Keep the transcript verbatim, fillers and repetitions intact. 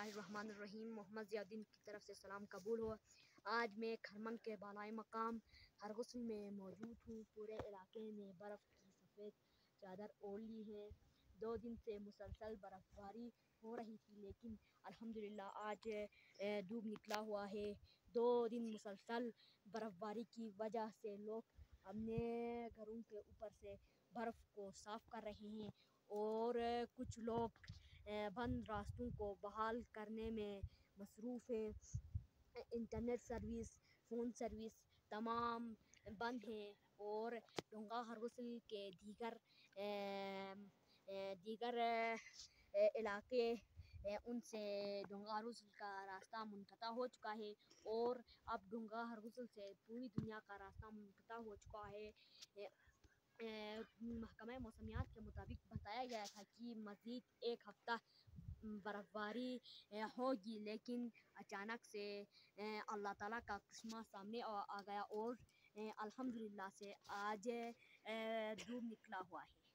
اللہ الرحمن الرحیم۔ محمد ضیاء الدین کی طرف سے سلام قبول ہو۔ آج میں کھرمن کے بالائی مقام ہرغسل میں موجود ہوں۔ پورے علاقے میں برف کی سفید چادر اوڑھ لی ہے۔ دو دن سے مسلسل برف باری ہو رہی تھی، لیکن الحمدللہ آج دھوپ نکلا ہوا ہے۔ دو دن مسلسل برف باری کی وجہ سے لوگ اپنے گھروں کے اوپر سے برف کو صاف کر رہے ہیں اور کچھ لوگ بند راستوں کو بحال کرنے میں مصروف ہیں۔ انٹرنیٹ سروس، فون سروس تمام بند ہیں اور ڈونگا ہرغسل کے دیگر دیگر علاقے ان سے ڈونگا ہرغسل کا راستہ منقطع ہو چکا ہے اور اب ڈونگا ہرغسل سے پوری دنیا کا راستہ منقطع ہو چکا ہے۔ محکمہ موسمیات کے مطابق بتایا گیا تھا کہ مزید ایک ہفتہ برف باری ہوگی، لیکن اچانک سے اللہ تعالیٰ کا کرشمہ سامنے آ گیا اور الحمدللہ سے آج دھوپ نکلا ہوا ہے۔